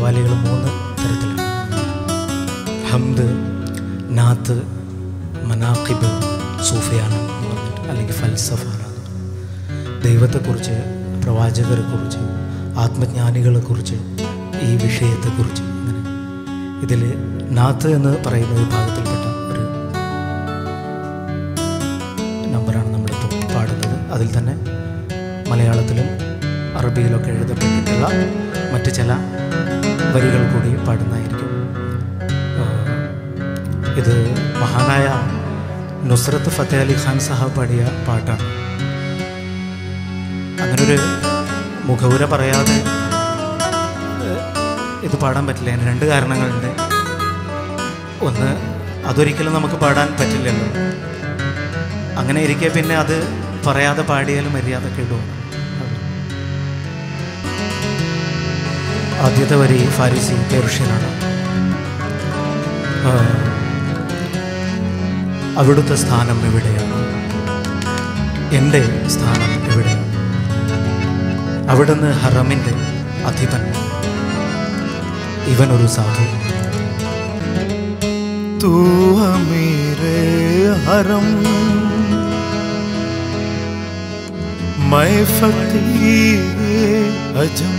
കവാലികൾ 3 തരത്തിലാണ്. ഹംദ്, നാത്ത്, മനാഖിബ്, സൂഫിയാന എന്ന് പറഞ്ഞിട്ട്, അല്ലെങ്കിൽ ഫൽസഫാന. ദൈവത്തെക്കുറിച്ച്, പ്രവാചകരെക്കുറിച്ച്, ആത്മജ്ഞാനികളെക്കുറിച്ച്, ഈ വിഷയത്തെക്കുറിച്ച്, അങ്ങനെ ഇതിൽ നാത്ത് എന്ന് പറയുന്ന വിഭാഗത്തിൽപ്പെട്ട ഒരു നമ്പറാണ് നമ്മളിപ്പോൾ പാടുന്നത്. അതിൽ തന്നെ മലയാളത്തിലും അറബിയിലൊക്കെ എഴുതപ്പെട്ടിട്ടുള്ള മറ്റ് ചില വരികൾ കൂടി പാടുന്നതായിരിക്കും. ഇത് മഹാനായ നുസ്രത്ത് ഫത്തേ അലി ഖാൻ സാഹബ് പാടിയ പാട്ടാണ്. അങ്ങനൊരു മുഖവുര പറയാതെ ഇത് പാടാൻ പറ്റില്ല. അതിന് 2 കാരണങ്ങളുണ്ട്. ഒന്ന്, അതൊരിക്കലും നമുക്ക് പാടാൻ പറ്റില്ലല്ലോ. അങ്ങനെ ഇരിക്കെ പിന്നെ അത് പറയാതെ പാടിയാലും മര്യാദ കേടും. ആദ്യത്തെ വരി ഫാരിസി പേർഷ്യനാണ്. അവിടുത്തെ സ്ഥാനം എവിടെയാണ്, എൻ്റെ സ്ഥാനം എവിടെയാണ്, അവിടുന്ന് ഹറമിൻ്റെ അധിപൻ, ഇവനൊരു സാധു. तू अमीरे हरम मैं फकीर अजम,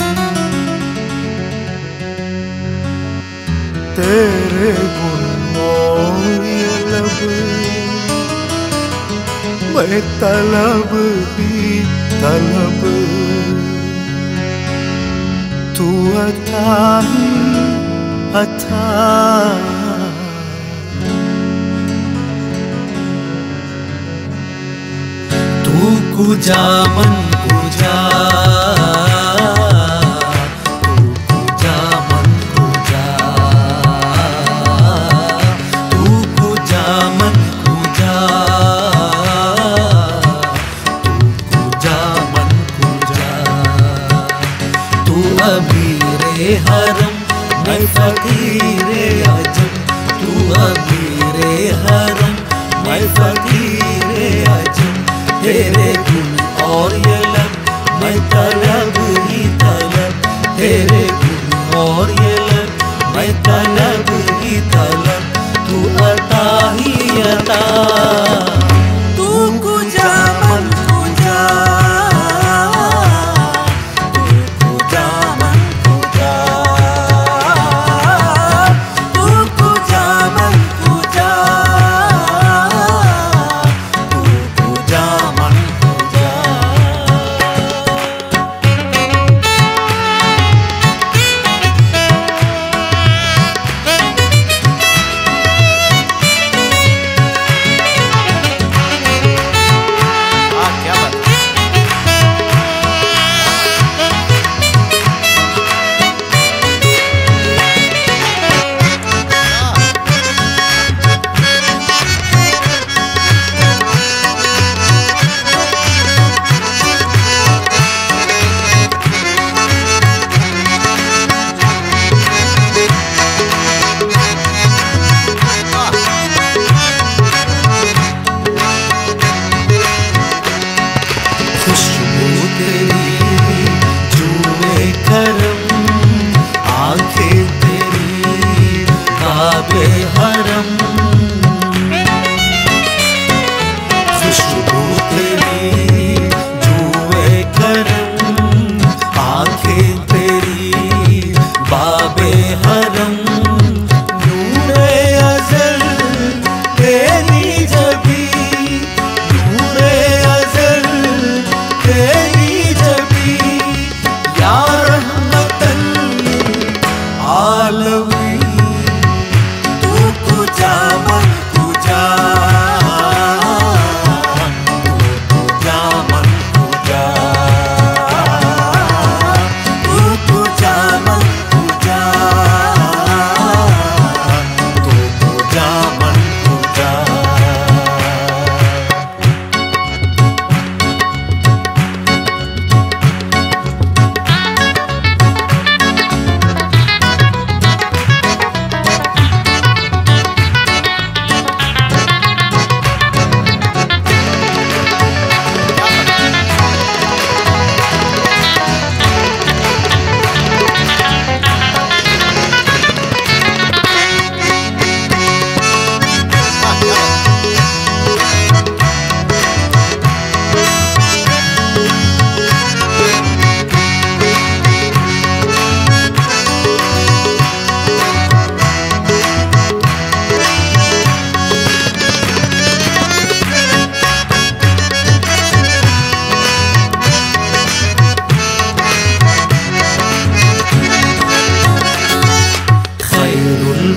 तेरे गुण मोए लब मैं तलब भी तलब, तू अता ही अता कुजा मन कुजा, तू कुजा मन कुजा, तू कुजा मन कुजा, तू कुजा मन कुजा, तू अमीरे हरम मैं फकीरे अजम, तू अमीरे हरम मैं फकीरे अजम, तेरे गुण और ये लब मैं तलब ही तलब, तेरे गुण और ये लब मैं तलब ही तलब, तू अता ही अता, तू कुजा मन कुजा, तू कुजा मन कुजा, तू कुजा मन कुजा, तू कुजा मन कुजा।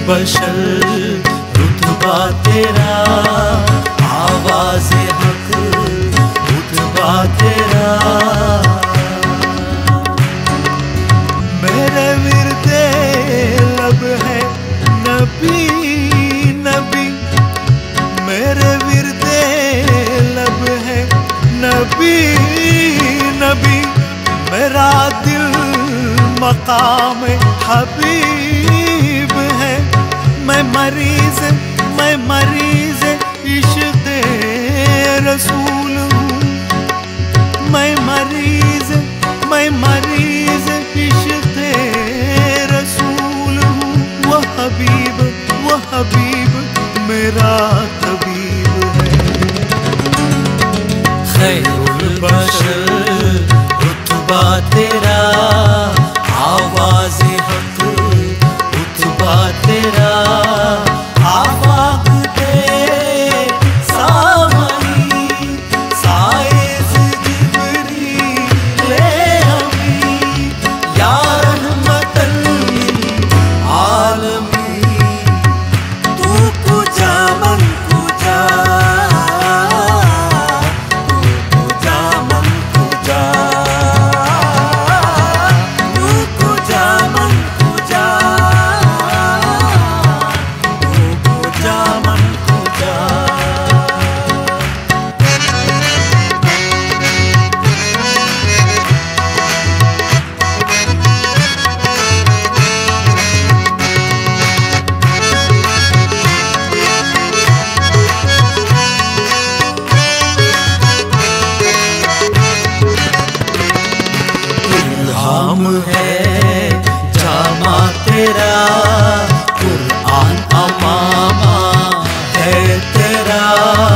बशर रुतबा तेरा, आवाज़े हक रुतबा तेरा। मेरे विरदे लब है नबी नबी, मेरे विरदे लब है नबी नबी। मेरा दिल मकाम हबीब है। मैं मरीज इश्क़ रसूल हूँ। मैं मरीज इश्क़ रसूल हूँ। वो हबीब मेरा तबीब है। खैरुल बशर रुतबा तेरा, आवाज़े हक रुतबा तेरा। आफाक दे सामनी, साइज़ जिब्रील अमी, या रहमतल लिल आलमीन। तू कुजा मन कुजा, तू कुजा मन कुजा, तू कुजा मन कुजा, तू कुजा मन कुजा। इल्हाम है जामा तेरा, कुरान अमामा है तेरा।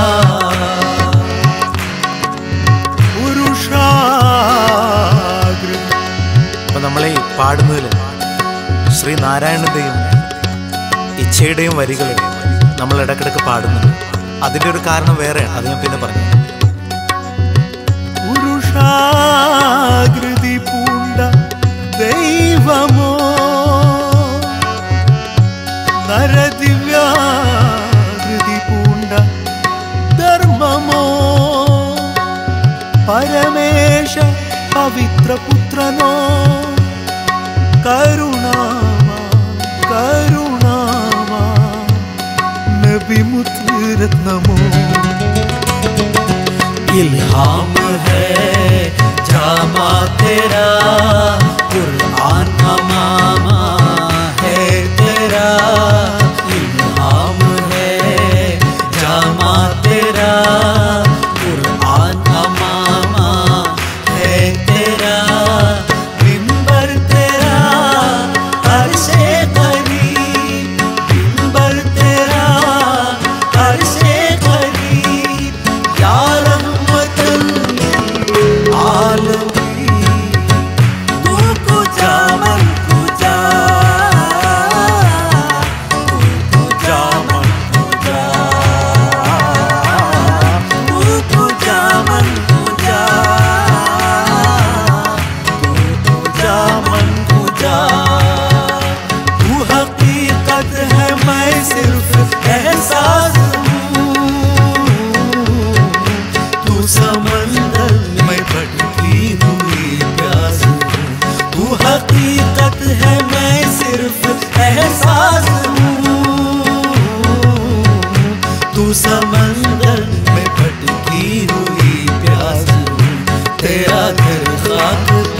പുരുഷാഗ്ര അപ്പം നമ്മൾ ഈ പാടുന്നതിൽ ശ്രീനാരായണൻ്റെയും ഇച്ഛയുടെയും വരികൾ നമ്മൾ ഇടയ്ക്കിടയ്ക്ക് പാടുന്നുണ്ട്. അതിൻ്റെ ഒരു കാരണം വേറെയാണ്, അത് ഞാൻ പിന്നെ പറഞ്ഞു. പുരുഷാകൃതി പൂണ്ട ദൈവമോ, നരദിവ്യാകൃതി പൂണ്ട ധർമ്മമോ, പരമേശ പവിത്രപുത്രനോ, കരുണാമാ നബി മുത്തുരത്നമോ। इल्हाम है जामा तेरा, कुरान अमामा है तेरा। इल्हाम है जामा तेरा, कुरान अमामा है तेरा। मिंबर तेरा अर्शे करीब, मिंबर तेरा अर्शे करीब, या रहमतल लिल आलमीन। तू कुजा मन कुजा, तू कुजा मन कुजा, तू कुजा मन कुजा, तू कुजा मन कुजा। तू हकीकत है मैं सिर्फ एहसास हूँ, तू समंदर में भटकी हुई प्यास हूँ। तू हकीकत है मैं सिर्फ एहसास हूँ, तू समंदर में भटकी हुई प्यास हूँ। तेरा घर खाक